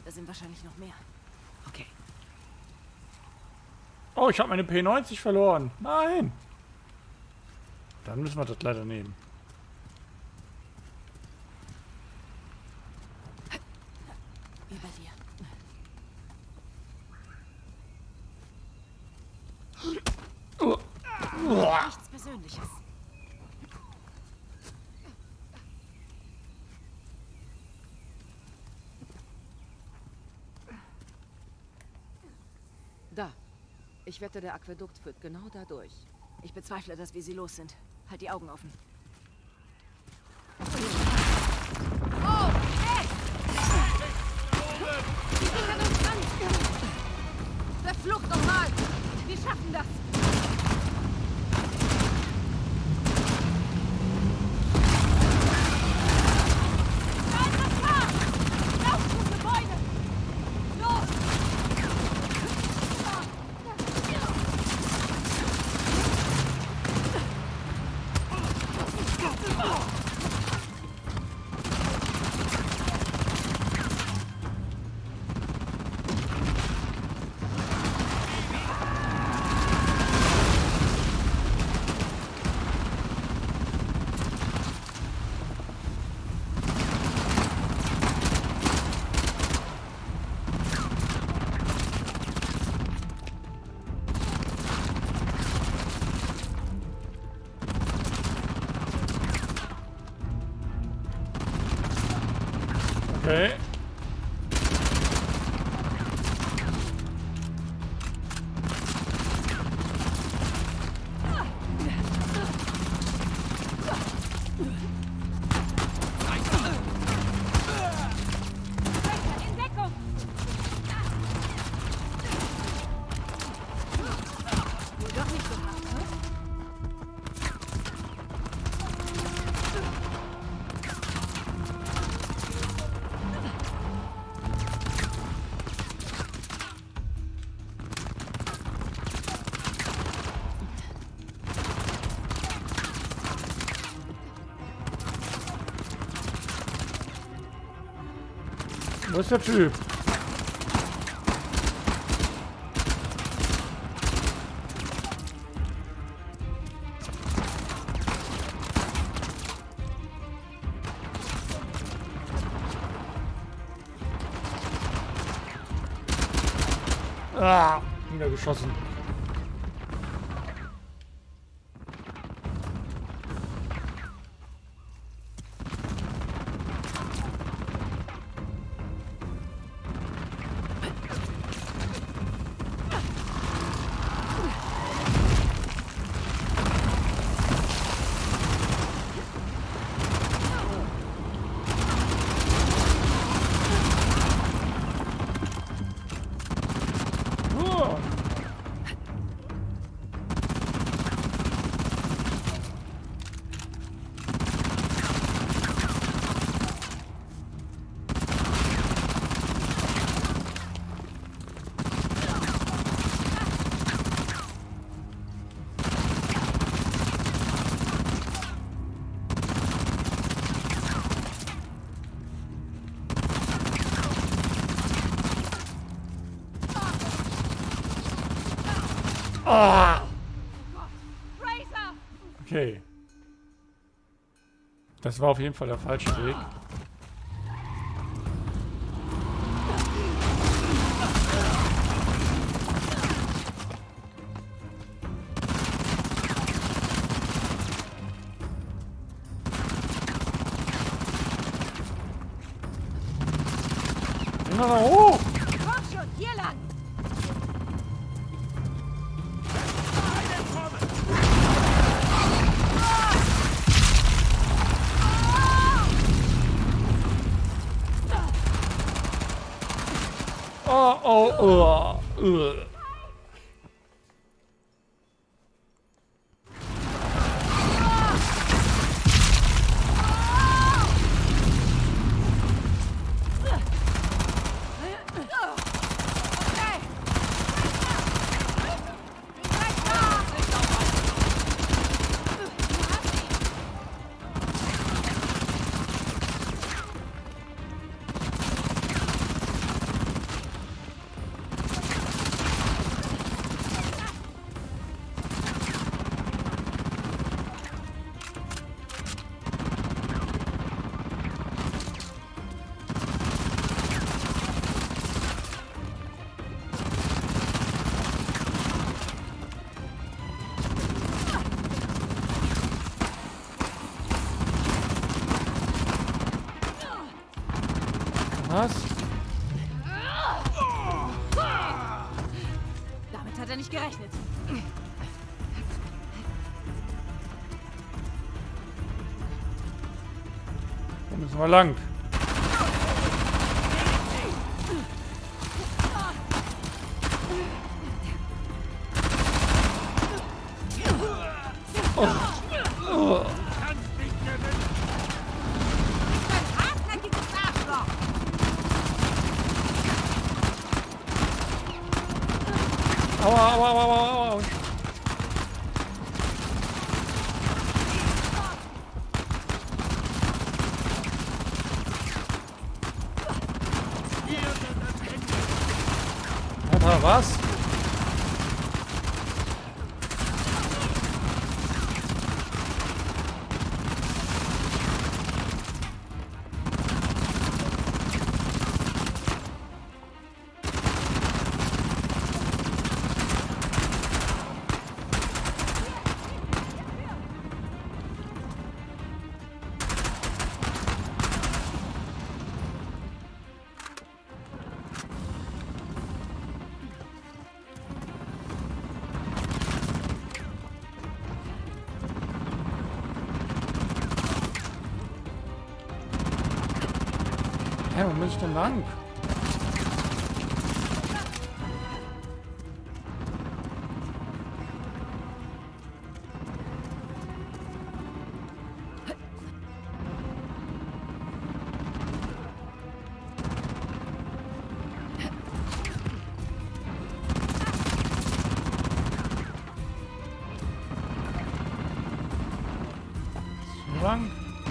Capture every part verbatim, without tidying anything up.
Da sind wahrscheinlich noch mehr. Okay. Oh, ich habe meine P neunzig verloren. Nein. Dann müssen wir das leider nehmen. Über dir. Uh. Uh. Nichts Persönliches. Da. Ich wette, der Aquädukt führt genau da durch. Ich bezweifle, dass wir sie los sind. Halt die Augen offen. Oh, hey! Die sind an uns ran! Verflucht nochmal! Wir schaffen das! Da ist das Tor! Lauf zum Gebäude! Los! Okay. In Deckung! Wohl doch nicht so hart, ne? Wo ist der Typ? Ah, wieder geschossen. Oh. Ah. Okay. Das war auf jeden Fall der falsche Weg. Na, na, hoch! Komm schon, hier lang! Oh, oh, oh. Ugh. Was? Damit hat er nicht gerechnet. Da müssen wir lang. Oh. Oh. Aua, aua, aua, aua, aua. Alter, was? Hä, wo bin ich denn lang? So lang?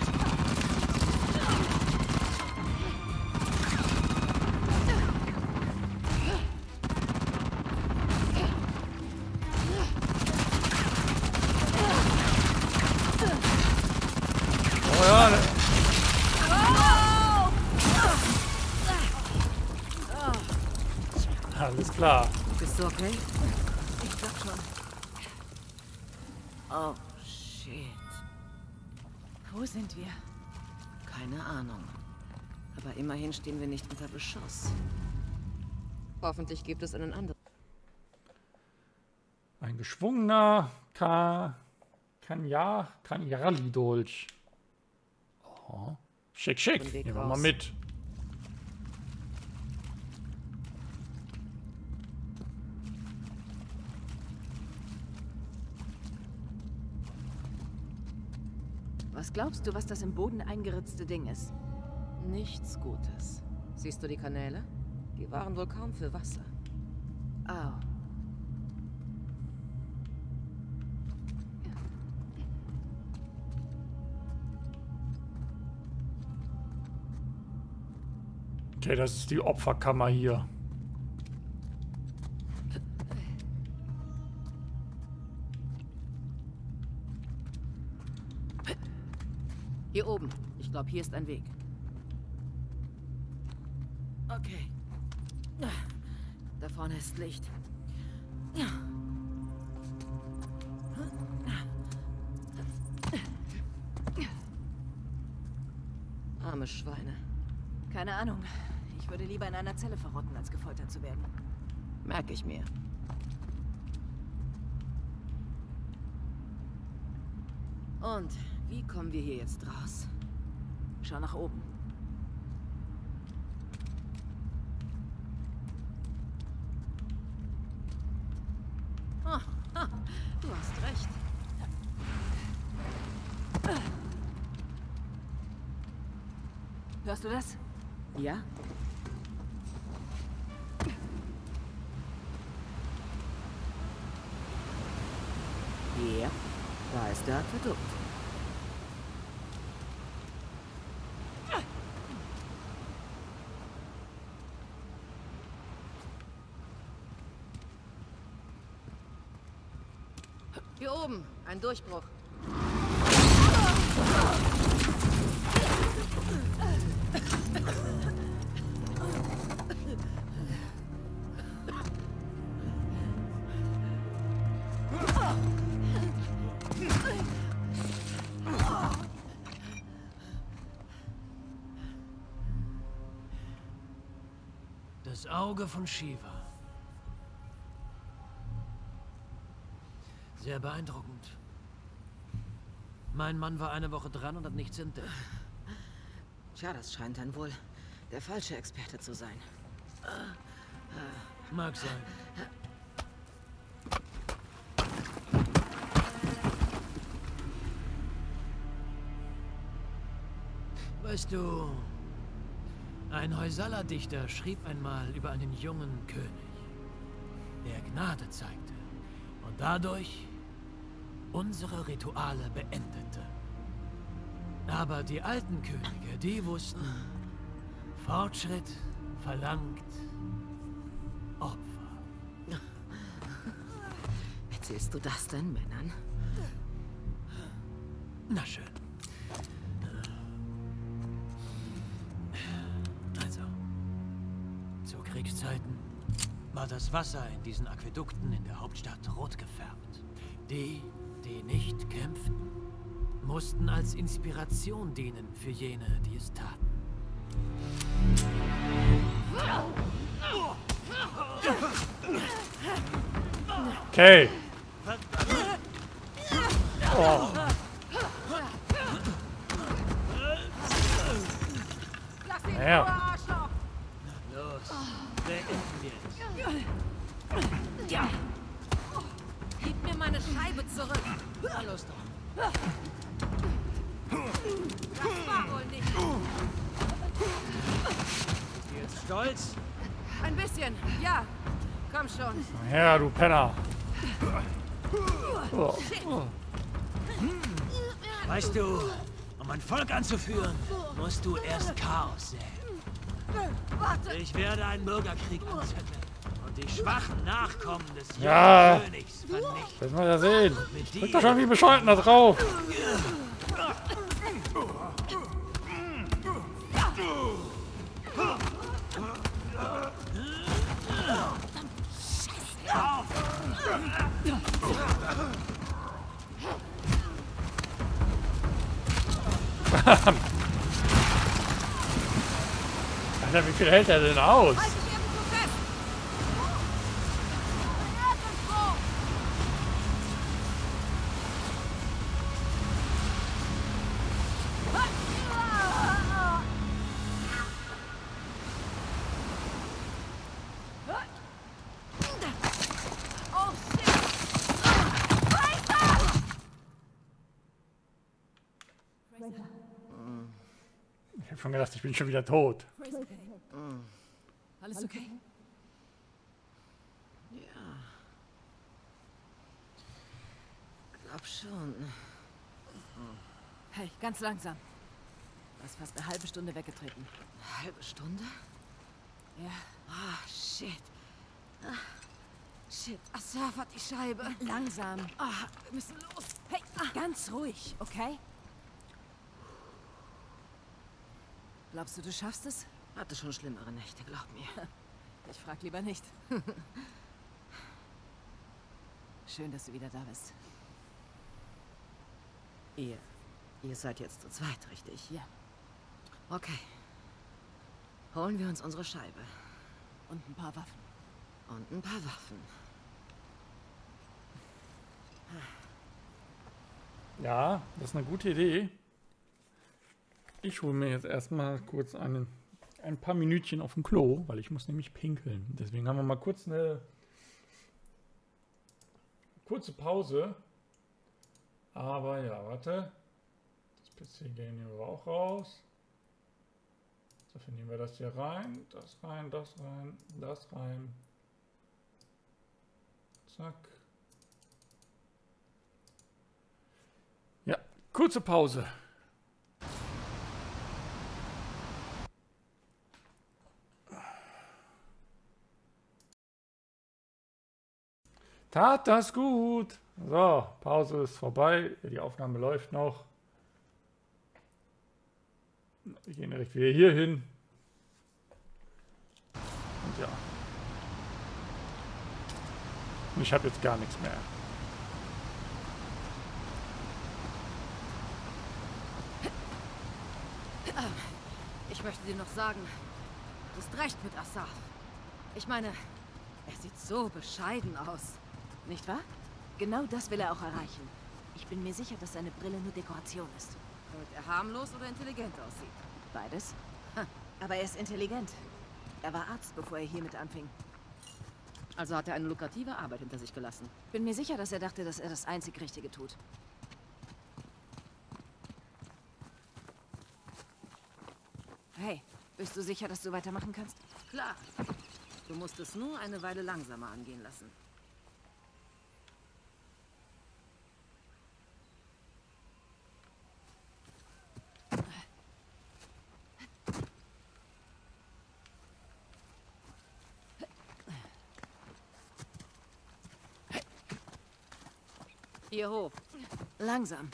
Alles klar. Bist du okay? Ich glaub schon. Oh, shit. Wo sind wir? Keine Ahnung. Aber immerhin stehen wir nicht unter Beschuss. Hoffentlich gibt es einen anderen. Ein geschwungener Ka Kanya Kanyali-Dolch. Oh. Schick, schick. Nehmen wir mal mit. Was glaubst du, was das im Boden eingeritzte Ding ist? Nichts Gutes. Siehst du die Kanäle? Die waren wohl kaum für Wasser. Oh. Okay, das ist die Opferkammer hier. Hier oben. Ich glaube, hier ist ein Weg. Okay. Da vorne ist Licht. Arme Schweine. Keine Ahnung. Ich würde lieber in einer Zelle verrotten, als gefoltert zu werden. Merke ich mir. Und wie kommen wir hier jetzt raus? Schau nach oben. Oh, oh, du hast recht. Hörst du das? Ja? Ja, da ist der Aquädukt. Hier oben, ein Durchbruch. Das Auge von Shiva. Sehr beeindruckend. Mein Mann war eine Woche dran und hat nichts entdeckt. Tja, das scheint dann wohl der falsche Experte zu sein. Mag sein. Weißt du, ein Hoysala-Dichter schrieb einmal über einen jungen König, der Gnade zeigte und dadurch unsere Rituale beendete. Aber die alten Könige, die wussten, Fortschritt verlangt Opfer. Erzählst du das deinen Männern? Na schön. Also, zu Kriegszeiten war das Wasser in diesen Aquädukten in der Hauptstadt rot gefärbt. Die, die nicht kämpften, mussten als Inspiration dienen für jene, die es taten. Okay. Oh. Lass ihn Ja. in Ruhe, Arschloch! Los, beenden wir es. Ja. Gib mir meine Scheibe zurück. Na los doch. Das war wohl nicht. Bist du jetzt stolz? Ein bisschen, ja. Komm schon. Ja, du Penner. Oh. Oh. Weißt du, um ein Volk anzuführen, musst du erst Chaos säen. Warte! Ich werde einen Bürgerkrieg anzetteln und die schwachen Nachkommen des jungen Ja. Königs vernichten. Das mal ja sehen. Mit Drück doch schon wie bescheuert da drauf. Alter, wie viel hält er denn aus? Halt dich irgendwo fest! Irgendwo! Oh shit! Weiter! Ich hab schon gedacht, ich bin schon wieder tot. Alles okay? Ja. Glaub schon. Hey, ganz langsam. Du hast fast eine halbe Stunde weggetreten. Eine halbe Stunde? Ja. Ah, shit. Ah, shit. Asaf hat die Scheibe. Langsam. Ah, wir müssen los. Hey, ganz ruhig, okay? Glaubst du, du schaffst es? Hatte schon schlimmere Nächte, glaub mir. Ich frag lieber nicht. Schön, dass du wieder da bist. Ihr, ihr seid jetzt zu zweit, richtig? Ja. Okay. Holen wir uns unsere Scheibe. Und ein paar Waffen. Und ein paar Waffen. Ja, das ist eine gute Idee. Ich hole mir jetzt erstmal kurz einen, ein paar Minütchen auf dem Klo, weil ich muss nämlich pinkeln. Deswegen haben wir mal kurz eine kurze Pause. Aber ja, warte. Das P C-Game nehmen wir auch raus. Dafür nehmen wir das hier rein, das rein, das rein, das rein. Zack. Ja, kurze Pause. Tat das gut. So, Pause ist vorbei. Die Aufnahme läuft noch. Wir gehen direkt wieder hier hin. Und ja. Und ich habe jetzt gar nichts mehr. Ich möchte dir noch sagen, du hast recht mit Asaf. Ich meine, er sieht so bescheiden aus. Nicht wahr? Genau das will er auch erreichen. Ich bin mir sicher, dass seine Brille nur Dekoration ist. Damit er harmlos oder intelligent aussieht. Beides. Aber er ist intelligent. Er war Arzt, bevor er hiermit anfing. Also hat er eine lukrative Arbeit hinter sich gelassen. Bin mir sicher, dass er dachte, dass er das einzig Richtige tut. Hey, bist du sicher, dass du weitermachen kannst? Klar. Du musst es nur eine Weile langsamer angehen lassen. Hier hoch. Langsam.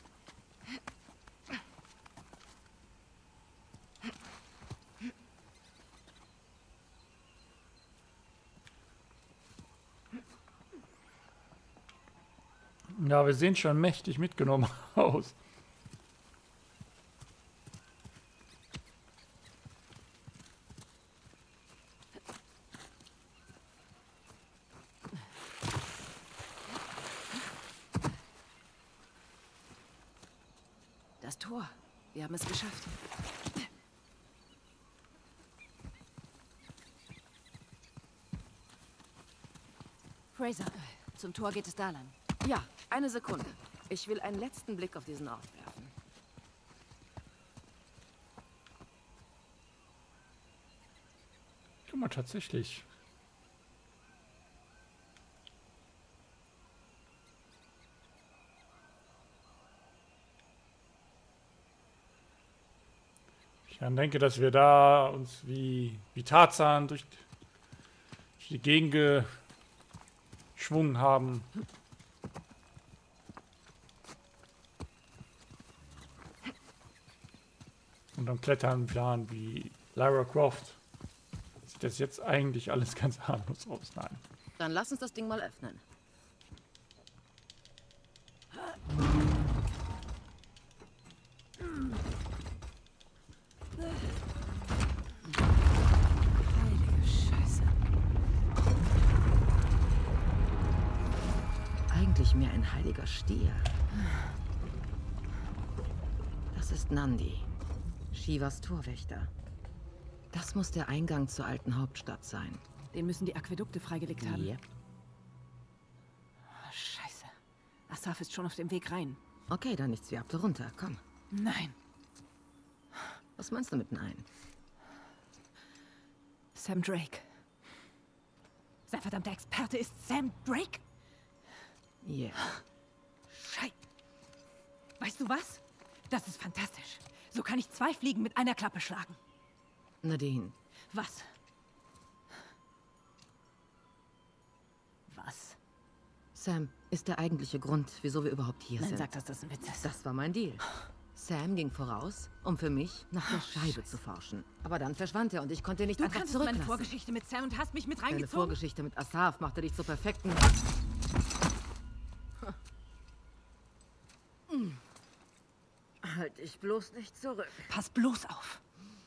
Ja, wir sehen schon mächtig mitgenommen aus. Das Tor. Wir haben es geschafft. Fraser, zum Tor geht es da lang. Ja, eine Sekunde. Ich will einen letzten Blick auf diesen Ort werfen. Guck mal, tatsächlich. Ich denke, dass wir da uns wie, wie Tarzan durch, durch die Gegend geschwungen haben. Und am Klettern planen wie Lara Croft. Sieht das jetzt eigentlich alles ganz harmlos aus? Nein. Dann lass uns das Ding mal öffnen. Heilige Scheiße. Eigentlich mehr ein heiliger Stier. Das ist Nandi, Shivas Torwächter. Das muss der Eingang zur alten Hauptstadt sein. Den müssen die Aquädukte freigelegt haben. Yep. Oh, Scheiße. Asaf ist schon auf dem Weg rein. Okay, dann nichts wie ab da runter. Komm. Nein. Was meinst du mit Nein? Sam Drake. Sein verdammter Experte ist Sam Drake? Yeah. Scheiße. Weißt du was? Das ist fantastisch. So kann ich zwei Fliegen mit einer Klappe schlagen. Nadine. Was? Was? Sam ist der eigentliche Grund, wieso wir überhaupt hier Nein, sind. sag, dass das ein Witz ist. Das war mein Deal. Sam ging voraus, um für mich nach der Scheibe zu forschen. Aber dann verschwand er und ich konnte nicht Du einfach kannst meine zurücklassen. Vorgeschichte mit Sam und hast mich mit Deine reingezogen. Vorgeschichte mit Asaf machte dich zur perfekten... Halt dich bloß nicht zurück. Pass bloß auf.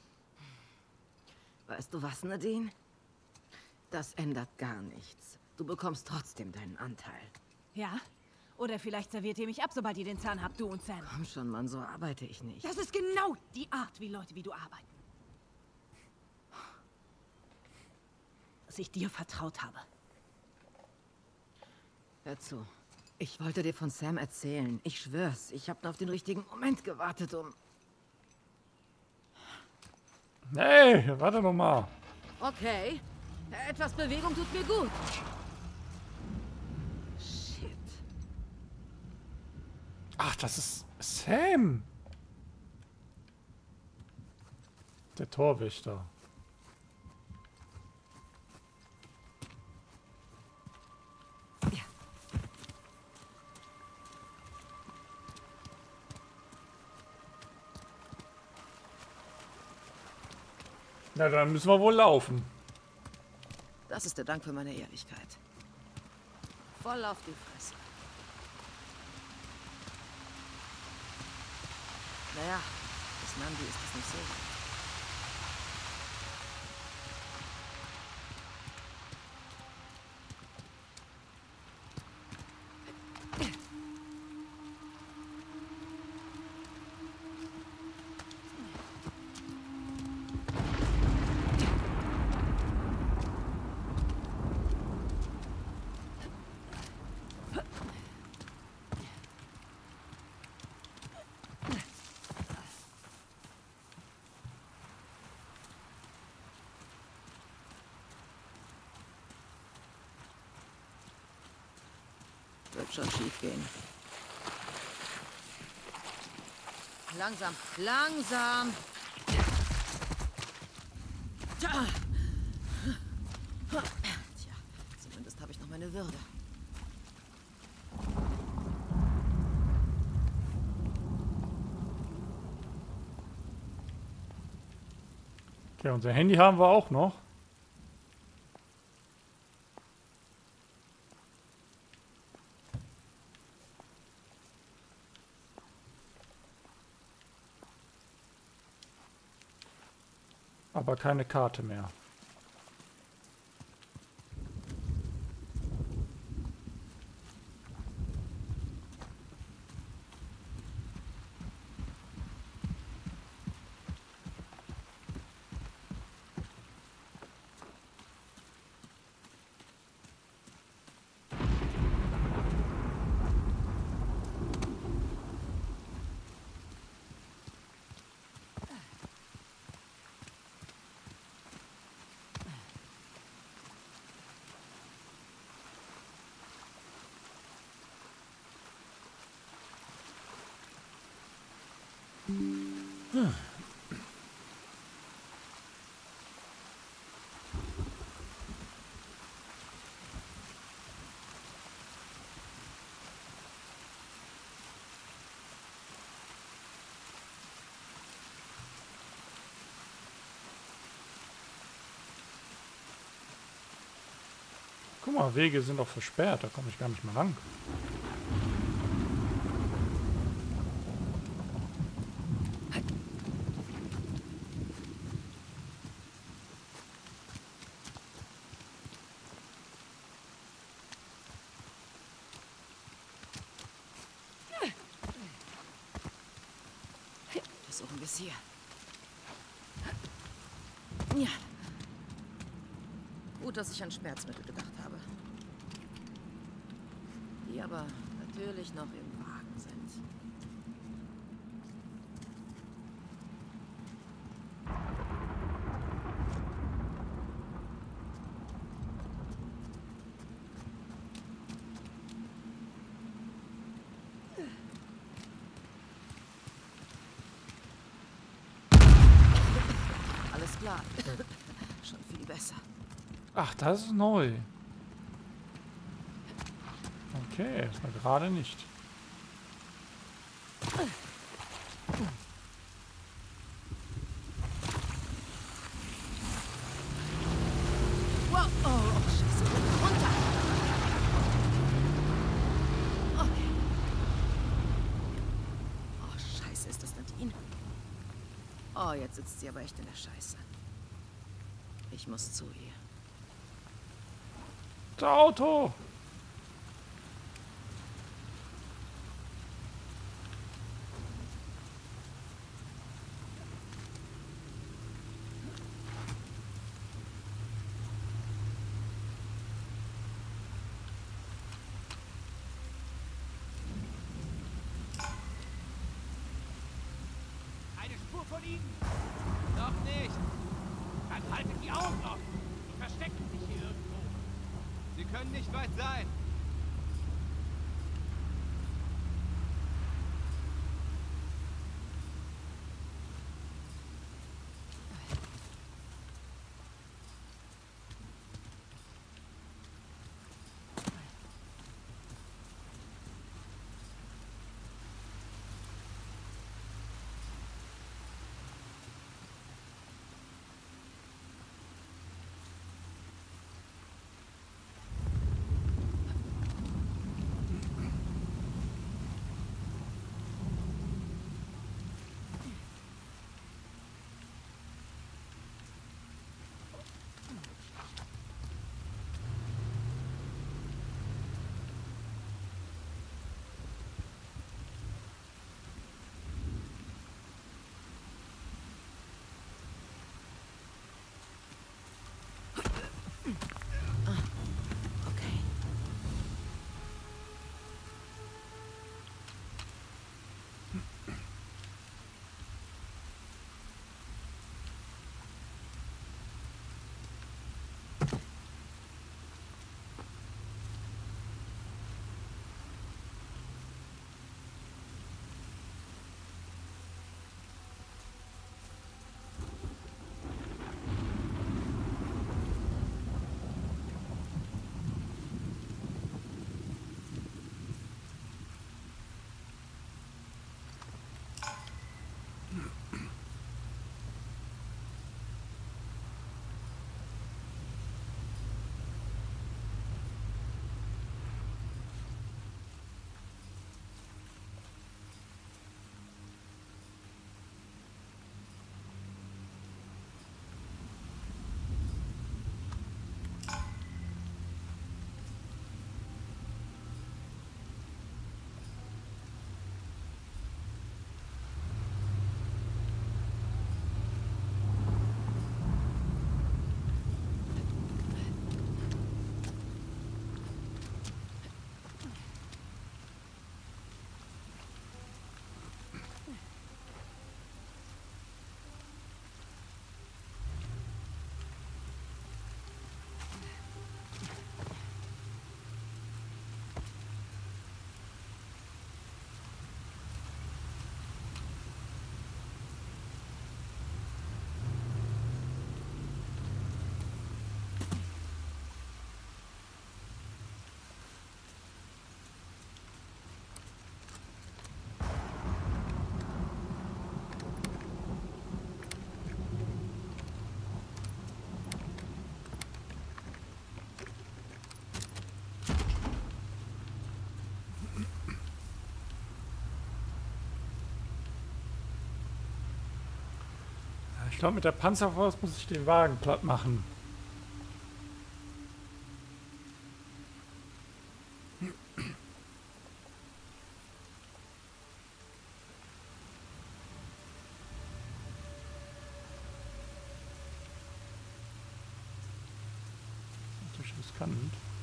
Weißt du was, Nadine? Das ändert gar nichts. Du bekommst trotzdem deinen Anteil. Ja? Oder vielleicht serviert ihr mich ab, sobald ihr den Zahn habt, du und Sam. Komm schon, Mann, so arbeite ich nicht. Das ist genau die Art, wie Leute wie du arbeiten. Dass ich dir vertraut habe. Hör zu. Ich wollte dir von Sam erzählen. Ich schwör's, ich habe nur auf den richtigen Moment gewartet, um... Hey, warte noch mal. Okay. Etwas Bewegung tut mir gut. Shit. Ach, das ist Sam. Der Torwächter. Ja. Na, dann müssen wir wohl laufen. Das ist der Dank für meine Ehrlichkeit. Voll auf die Fresse. Naja, bis Nandi ist es nicht so weit. wird schon schief gehen. Langsam, langsam. Tja, zumindest habe ich noch meine Würde. Okay, unser Handy haben wir auch noch. Aber keine Karte mehr. Hm. Guck mal, Wege sind doch versperrt, da komme ich gar nicht mehr lang. Versuchen wir es hier. Ja. Gut, dass ich an Schmerzmittel gedacht habe. Die aber natürlich noch im Wagen sind. Alles klar. Schon viel besser. Ach, das ist neu. Okay, erstmal gerade nicht. Wow, oh, oh, Scheiße, runter! Okay. Oh, Scheiße, ist das Nadine? Oh, jetzt sitzt sie aber echt in der Scheiße. Ich muss zu ihr. Das Auto! Eine Spur von ihnen? Noch nicht. Dann haltet die Augen offen. Die verstecken sich hier irgendwo. Sie können nicht weit sein. glaube, mit der Panzerfaust muss ich den Wagen platt machen. Natürlich riskant.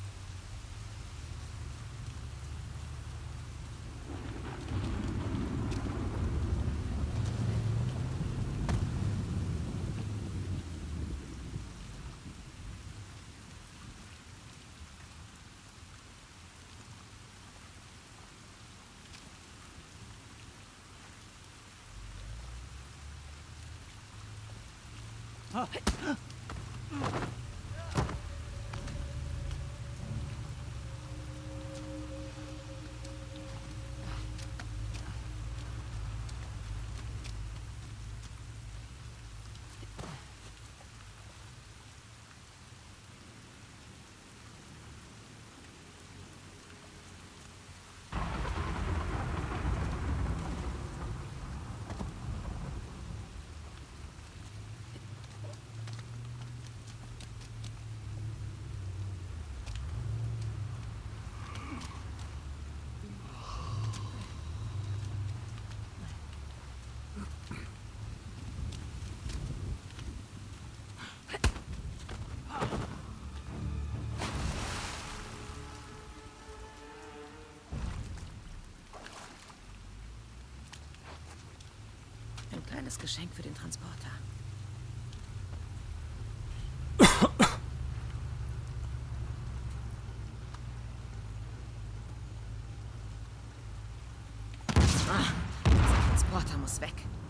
Ein kleines Geschenk für den Transporter. Ah, dieser Transporter muss weg.